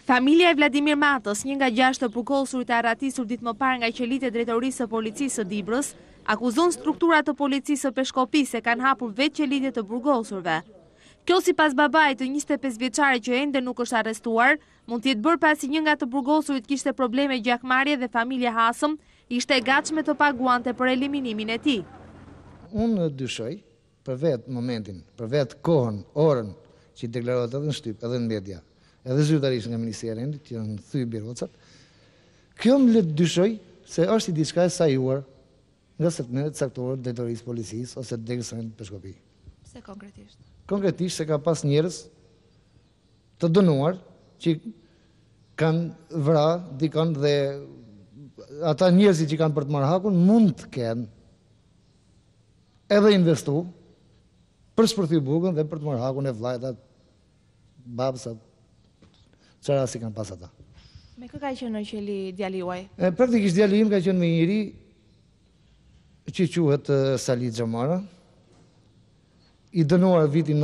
Familja e Vladimir Matës, një nga 6 të burgosurit e arratisur ditë më parë nga qelitë e drejtorisë së policisë së Dibrës, akuzon struktura të policisë së Peshkopisë se kanë hapur vetë qelitë të burgosurve. Kjo sipas babait të 25 vjeçarit që ende nuk është arrestuar, mund të jetë bërë pasi një nga të burgosurit kishte probleme gjakmarrje dhe familja hasëm ishte e gatshme të paguante për eliminimin e tij. Unë dyshoj për vetë momentin, për vetë kohën, orën që deklarohet edhe në shtyp, edhe në media, edhe zyrtarisht nga Ministeri i që janë thy birocat, kjo më le të dyshoj se është i diçka e sajuar nga sekretariat caktor të drejtorisë policisë ose drejtorisë Peshkopi. Pse konkretisht? Konkretisht se ka pas njerëz të dënuar që kanë vra dikon dhe ata njerëzit që kanë për të marrë hakun mund të kenë edhe investu për shpërthy burgun dhe për të marrë hakun e vllajta, babësat, çfarë si kanë pas ata. Me kë ka qenë në qeli djali juaj? Praktikisht djali im ka qenë me njëri që quhet Salit Xhamara, i dënuar në vitin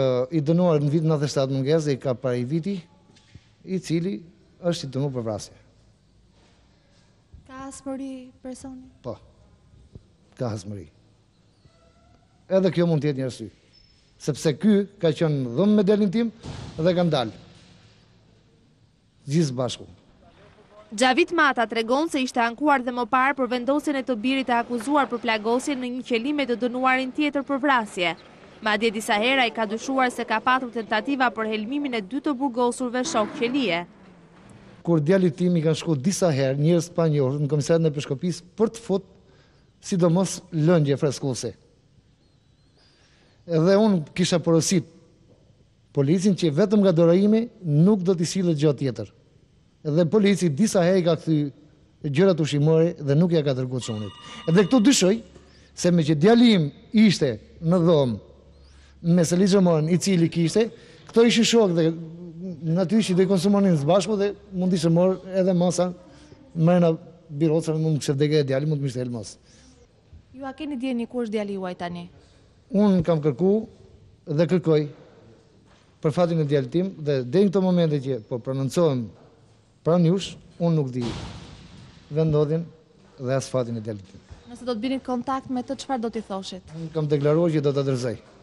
97 mungesë dhe i ka para i viti, i cili është i dënuar për vrasje. Ka hasmëri personi? Po, ka hasmëri. Edhe kjo mund të jetë një arsye. Sepse ky ka qenë dhëmë me djalin tim dhe kanë dalë. Gjithë bashku. Xhavit Mata tregon se ishte ankuar dhe më parë për vendosjen e të birit të akuzuar për plagosje në një qelime të dënuarin tjetër për vrasje. Madje disa hera i ka dyshuar se ka patur tentativa për helmimin e 2 të burgosurve shok qelie. Kur djalit tim i kanë shku disa herë njerëz pa njohur në komisariatin e Peshkopisë për të fut sidomos lëngje freskuese. Edhe unë kisha porosit policin që vetëm nga dorëimi nuk do t'i sillet gjë tjetër. Edhe polici disa herë i ka kthy gjërat ushqimore dhe nuk ja ka dërguar çunit. Edhe këtu dyshoj se me që djali im ishte në dhomë me Salit Xhamarin i cili kishte, këto ishin shok dhe natyrisht do i konsumonin së bashku dhe mund ishte morë edhe masa mërna birocave, mund të kishte vdekë djali, mund të ishte helmos. Ju a keni dieni ku është djali juaj tani? Unë kam kërku dhe kërkoj për fatin e djalit tim dhe deri në këto momente që po prononcohem pranë jush, unë nuk di vendodhjen dhe as fatin e djalit tim. Nëse do të bini kontakt me të, çfarë do t'i thoshit? Unë kam deklaruar që do ta dorëzoj.